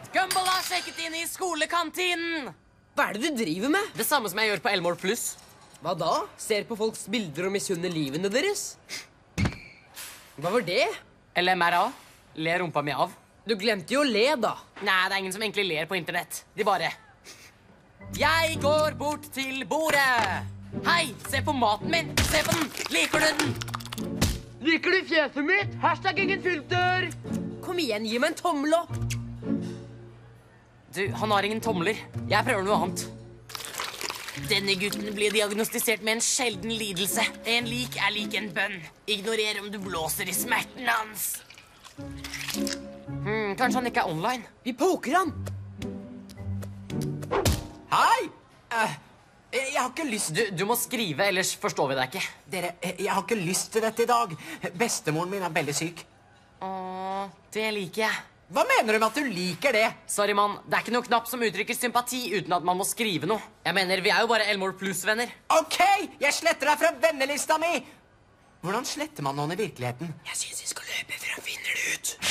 Gumball har sjekket inn i skolekantinen! Hva er det du driver med? Det samme som jeg gjør på Elmore Plus. Hva da? Ser på folks bilder og misunner livene deres? Hva var det? LMRA. Le rumpa mi av. Du glemte jo å le, da. Nei, det er ingen som egentlig ler på internett. De bare... Jeg går bort til bordet. Hei, se på maten min. Se på den. Liker du den? Liker du fjeset mitt? Hashtag ingen filter. Kom igjen, gi meg en tommel opp. Du, han har ingen tomler. Jeg prøver noe annet. Denne gutten blir diagnostisert med en sjelden lidelse. En lik er lik en bønn. Ignorer om du blåser i smerten hans. Kanskje han ikke er online. Vi poker han. Hei! Jeg har ikke lyst... Du må skrive, ellers forstår vi deg ikke. Dere, jeg har ikke lyst til dette i dag. Bestemoren min er veldig syk. Åh, det liker jeg. Hva mener du med at du liker det? Sorry, mann. Det er ikke noe knapp som uttrykker sympati uten at man må skrive noe. Jeg mener, vi er jo bare Elmore Plus-venner. Ok, jeg sletter deg fra vennelista mi! Hvordan sletter man noen i virkeligheten? Jeg synes vi skal løpe for å finne det ut.